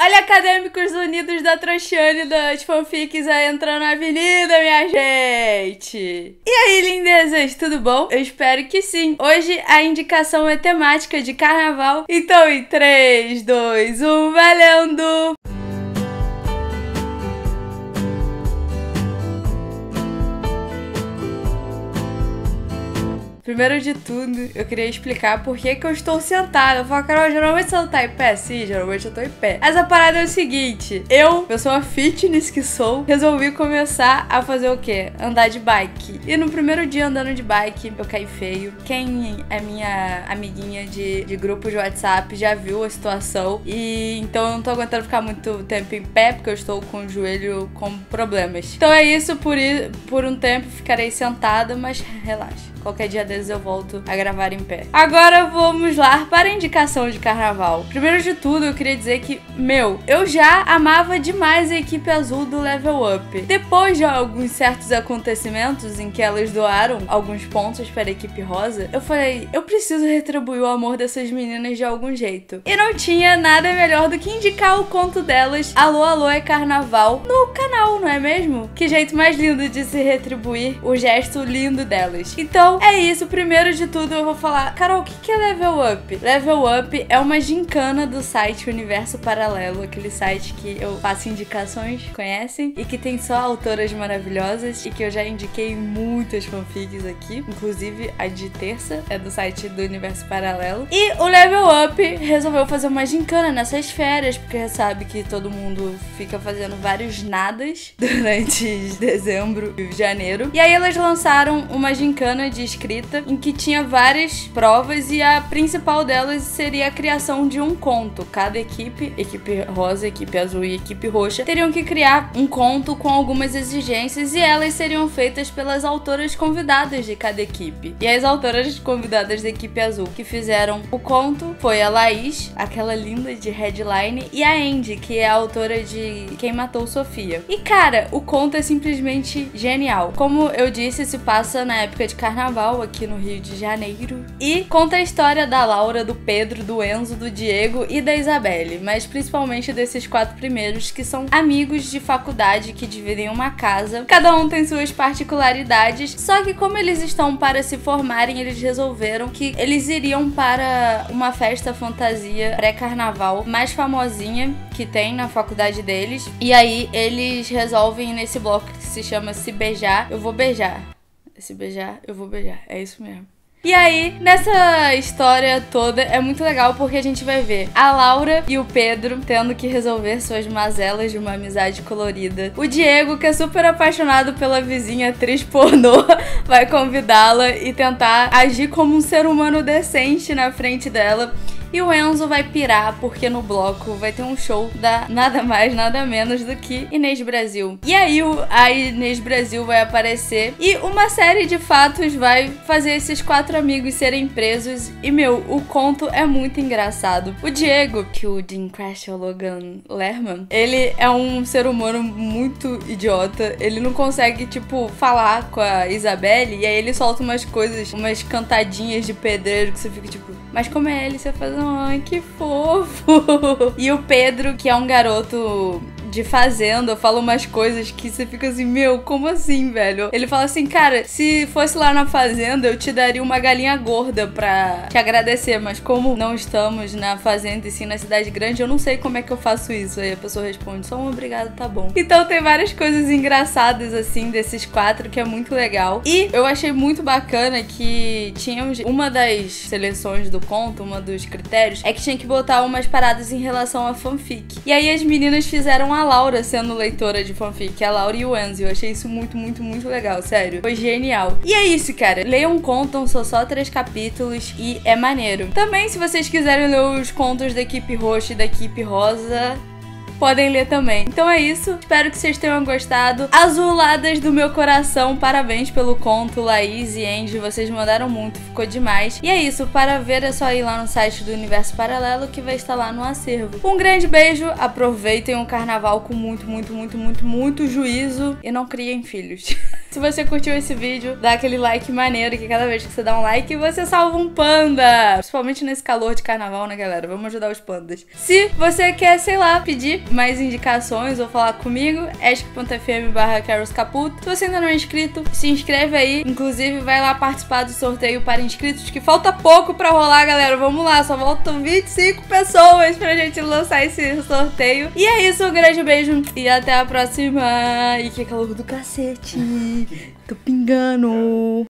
Olha, acadêmicos unidos da Trouxiane das fanfics aí entrando na avenida, minha gente! E aí, lindezas, tudo bom? Eu espero que sim. Hoje a indicação é temática de carnaval. Então em 3, 2, 1, valendo! Primeiro de tudo, eu queria explicar por que eu estou sentada. Eu falo, Carol, geralmente você não tá em pé? Sim, geralmente eu tô em pé. Mas a parada é o seguinte, eu sou uma fitness que sou, resolvi começar a fazer o quê? Andar de bike. E no primeiro dia andando de bike, eu caí feio. Quem é minha amiguinha de grupo de WhatsApp já viu a situação. E então eu não tô aguentando ficar muito tempo em pé, porque eu estou com o joelho com problemas. Então é isso, por um tempo ficarei sentada, mas relaxa. Qualquer dia desses eu volto a gravar em pé. Agora vamos lá para a indicação de carnaval. Primeiro de tudo, eu queria dizer que, eu já amava demais a equipe azul do Level Up. Depois de alguns certos acontecimentos em que elas doaram alguns pontos para a equipe rosa, eu falei, eu preciso retribuir o amor dessas meninas de algum jeito. E não tinha nada melhor do que indicar o conto delas, Alô, Alô é Carnaval, no canal, não é mesmo? Que jeito mais lindo de se retribuir o gesto lindo delas. Então, é isso. Primeiro de tudo eu vou falar, Carol, o que é Level Up? Level Up é uma gincana do site Universo Paralelo, aquele site que eu faço indicações, conhecem? E que tem só autoras maravilhosas e que eu já indiquei muitas fanfics aqui, inclusive a de terça é do site do Universo Paralelo. E o Level Up resolveu fazer uma gincana nessas férias, porque sabe que todo mundo fica fazendo vários nadas durante dezembro e janeiro. E aí elas lançaram uma gincana de escrita em que tinha várias provas e a principal delas seria a criação de um conto. Cada equipe rosa, equipe azul e equipe roxa, teriam que criar um conto com algumas exigências e elas seriam feitas pelas autoras convidadas de cada equipe. E as autoras convidadas da equipe azul que fizeram o conto foi a Laís, aquela linda de Headline, e a Andy, que é a autora de Quem Matou Sofia. E cara, o conto é simplesmente genial. Como eu disse, se passa na época de carnaval aqui no Rio de Janeiro e conta a história da Laura, do Pedro, do Enzo, do Diego e da Isabelle, mas principalmente desses 4 primeiros que são amigos de faculdade que dividem uma casa, cada um tem suas particularidades, só que como eles estão para se formarem, eles resolveram que eles iriam para uma festa fantasia pré-carnaval mais famosinha que tem na faculdade deles, e aí eles resolvem nesse bloco que se chama Se Beijar, Eu Vou Beijar. Se beijar, eu vou beijar. É isso mesmo. E aí, nessa história toda, é muito legal porque a gente vai ver a Laura e o Pedro tendo que resolver suas mazelas de uma amizade colorida. O Diego, que é super apaixonado pela vizinha atriz pornô, vai convidá-la e tentar agir como um ser humano decente na frente dela. E o Enzo vai pirar porque no bloco vai ter um show da nada mais, nada menos do que Inês Brasil. E aí a Inês Brasil vai aparecer e uma série de fatos vai fazer esses 4 amigos serem presos. E o conto é muito engraçado. O Diego, que o Dean Crash Logan Lerman, ele é um ser humano muito idiota. Ele não consegue, falar com a Isabelle e aí ele solta umas coisas, umas cantadinhas de pedreiro que você fica mas como é ele? Você faz, ai, que fofo. E o Pedro, que é um garoto de fazenda, fala umas coisas que você fica assim, como assim, velho? Ele fala assim, cara, se fosse lá na fazenda, eu te daria uma galinha gorda pra te agradecer, mas como não estamos na fazenda e sim na cidade grande, eu não sei como é que eu faço isso. Aí a pessoa responde, só um obrigado, tá bom. Então tem várias coisas engraçadas, assim, desses 4, que é muito legal. E eu achei muito bacana que tinha uma das seleções do conto, uma dos critérios, é que tinha que botar umas paradas em relação a fanfic. E aí as meninas fizeram a Laura sendo leitora de fanfic, a Laura e o Enzo. Eu achei isso muito, muito, muito legal, sério. Foi genial. E é isso, cara. Leiam contam, são só 3 capítulos e é maneiro. Também, se vocês quiserem ler os contos da equipe roxa e da equipe rosa, podem ler também. Então é isso, espero que vocês tenham gostado. Azuladas do meu coração, parabéns pelo conto, Laís e Andy, vocês mandaram muito, ficou demais. E é isso, para ver é só ir lá no site do Universo Paralelo que vai estar lá no acervo. Um grande beijo, aproveitem o carnaval com muito, muito, muito, muito, muito juízo e não criem filhos. Se você curtiu esse vídeo, dá aquele like maneiro, que cada vez que você dá um like, você salva um panda. Principalmente nesse calor de carnaval, né, galera? Vamos ajudar os pandas. Se você quer, sei lá, pedir pedir mais indicações ou falar comigo, ask.fm/carolscaputo. Se você ainda não é inscrito, se inscreve aí. Inclusive, vai lá participar do sorteio para inscritos, que falta pouco pra rolar, galera. Vamos lá, só faltam 25 pessoas pra gente lançar esse sorteio. E é isso, um grande beijo e até a próxima. E que calor do cacete. Tô pingando.